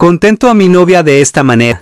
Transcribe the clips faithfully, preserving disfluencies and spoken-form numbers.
Contento a mi novia de esta manera.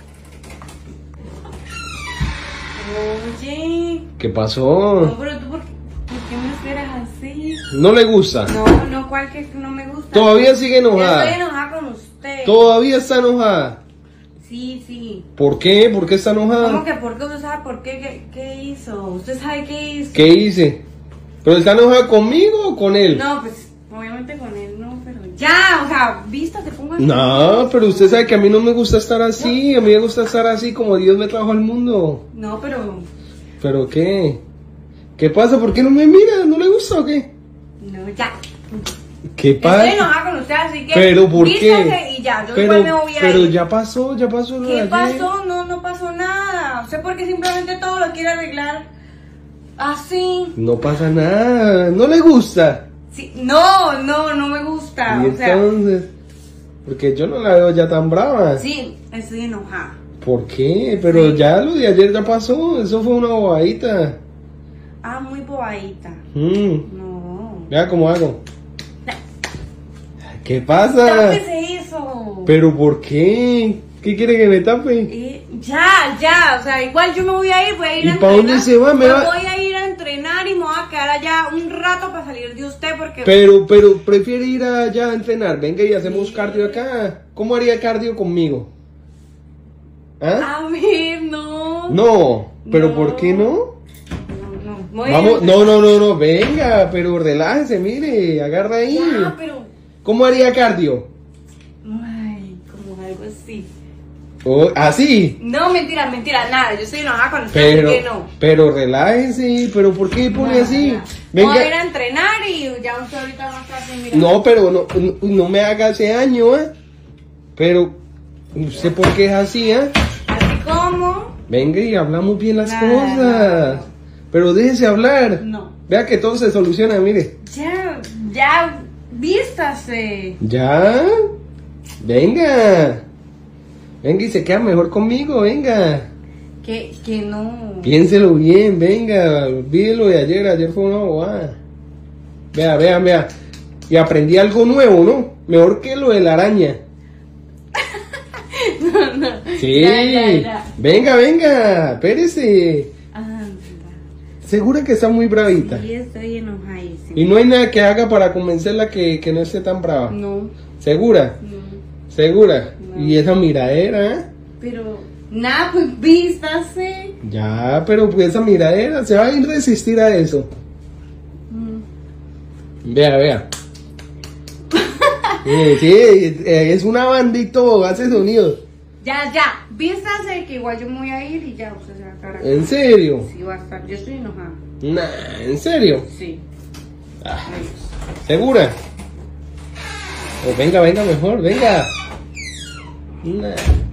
Oye. ¿Qué pasó? No, pero tú, ¿por qué, por qué me esperas así? ¿No le gusta? No, no, ¿cuál que no me gusta? Todavía sigue enojada. Yo estoy enojada con usted. Todavía está enojada. Sí, sí. ¿Por qué? ¿Por qué está enojada? ¿Cómo que por qué? ¿Usted sabe por qué? ¿Qué, qué hizo? ¿Usted sabe qué hizo? ¿Qué hice? ¿Pero está enojada conmigo o con él? No, pues obviamente con él no, pero ya, o sea, vista, te pongo así. No, pero usted sabe que a mí no me gusta estar así. A mí me gusta estar así como Dios me trajo al mundo. No, pero ¿Pero qué? ¿Qué pasa? ¿Por qué no me mira? ¿No le gusta o qué? no, ya. ¿Qué Estoy pasa? enojada con usted, así que ¿Pero por vístase qué? y ya, yo Pero, igual me voy a pero ir. ya pasó, ya pasó lo de ¿Qué ayer. pasó? No, no pasó nada. Usted porque simplemente todo lo quiere arreglar así. No pasa nada, no le gusta. Sí, no, no, no me gusta. Y O sea, entonces, porque yo no la veo ya tan brava. sí, estoy enojada. ¿Por qué? Pero Sí. ya lo de ayer ya pasó, eso fue una bobadita. Ah, muy bobadita. Mm, No. vea cómo hago. ¿Qué pasa? Tápese eso. ¿Pero por qué? ¿Qué quiere que me tape? Eh, ya, ya, o sea, igual yo me voy a ir, voy a ir ¿Y a pa' entrenar. dónde se va? Me Me va- voy a ir a entrenar y me voy a quedar allá un rato para salir de usted porque... Pero, pero, prefiere ir allá a entrenar. Venga y hacemos cardio acá. ¿Cómo haría cardio conmigo? ¿Ah? A ver, no. No, pero No. ¿por qué no? No, no. Voy a Vamos, ir- no, no, no, no, venga, pero relájese, mire, agarra ahí. Ya, pero... ¿Cómo haría cardio? Ay, como algo así. Oh, así. No, mentira, mentira, nada. Yo estoy enojada con usted, Pero, así que no. pero relájese, pero ¿por qué pone Nada, así? nada. Voy a ir Venga. a entrenar y ya usted ahorita va a estar así, mira. No, pero no, no, no me haga ese año, ¿eh? Pero, no sé por qué es así, ¿eh? Así como... Venga y hablamos bien las Nada, cosas. nada. Pero déjese hablar. No. Vea que todo se soluciona, mire. Ya, ya, vístase. ¿Ya? Venga. Venga y se queda mejor conmigo, venga. Que, que no. Piénselo bien, venga. Olvídelo de ayer, ayer fue una bobada. Vea, vea, vea. Y aprendí algo nuevo, ¿no? Mejor que lo de la araña. No, no. Sí. Ya, ya, ya. Venga, venga, espérese. Ah, Segura que está muy bravita. sí, estoy enojadísima. Y no hay nada que haga para convencerla que, que no esté tan brava. No, ¿Segura? no. ¿Segura? No. Y esa miradera, ¿eh? Pero, nada, pues vístase. Ya, pero pues esa miradera, se va a ir resistir a eso. Mm. Vea, vea. Sí, sí, eh, es una banda y todo, hace sonido. Ya, ya, vístase que igual yo me voy a ir y ya, usted se va a quedar acá. ¿En serio? Sí, va a estar, yo estoy enojada. Nah, ¿en serio? Sí. Ah, ¿segura? Oh, venga, venga mejor, venga. Nah.